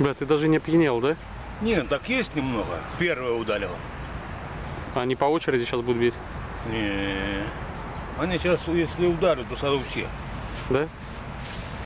Бля, ты даже не опьянел, да? Не, так есть немного. Первая ударила. Они по очереди сейчас будут бить? Не. Они сейчас, если ударят, то сразу все. Да?